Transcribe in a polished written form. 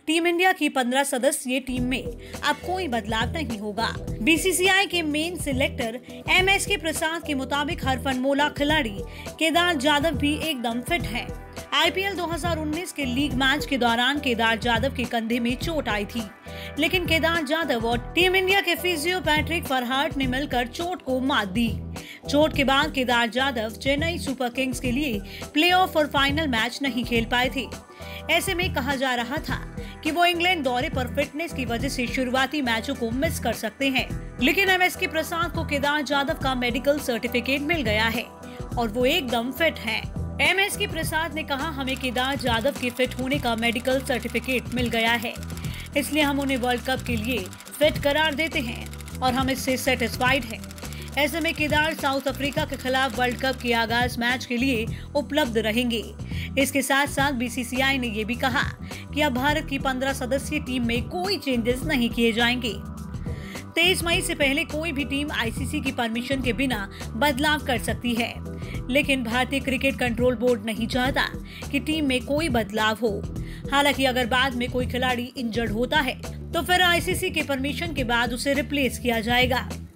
Team India की 15 सदस्यीय team में अब कोई बदलाव नहीं होगा। बीसीसीआई के मेन सिलेक्टर MSK प्रसाद के मुताबिक हरफनमौला खिलाड़ी केदार जाधव भी एकदम फिट है। IPL 2019 के लीग मैच के दौरान केदार जाधव के कंधे में चोट आई थी, लेकिन केदार जाधव और टीम इंडिया के फिजियो पैट्रिक फरहार्ट ने मिलकर चोट को मात दी। चोट के बाद केदार जाधव चेन्नई सुपर किंग्स के लिए प्लेऑफ और फाइनल मैच नहीं खेल पाए थे। ऐसे में कहा जा रहा था कि वो इंग्लैंड दौरे पर फिटनेस की वजह से शुरुआती मैचों को मिस कर सकते हैं, लेकिन MSK प्रसाद को केदार जाधव का मेडिकल सर्टिफिकेट मिल गया है और वो एकदम फिट हैं। MSK प्रसाद ने कहा, हमें केदार जाधव के फिट होने का मेडिकल सर्टिफिकेट मिल गया है, इसलिए हम उन्हें वर्ल्ड कप के लिए फिट करार देते हैं और हम इससे सेटिस्फाइड हैं। ऐसे में केदार साउथ अफ्रीका के खिलाफ वर्ल्ड कप के आगाज मैच के लिए उपलब्ध रहेंगे। इसके साथ साथ BCCI ने ये भी कहा कि अब भारत की 15 सदस्यीय टीम में कोई चेंजेस नहीं किए जाएंगे। 23 मई से पहले कोई भी टीम ICC की परमिशन के बिना बदलाव कर सकती है, लेकिन भारतीय क्रिकेट कंट्रोल बोर्ड नहीं चाहता कि टीम में कोई बदलाव हो। हालांकि अगर बाद में कोई खिलाड़ी इंजर्ड होता है तो फिर ICC के परमिशन के बाद उसे रिप्लेस किया जाएगा।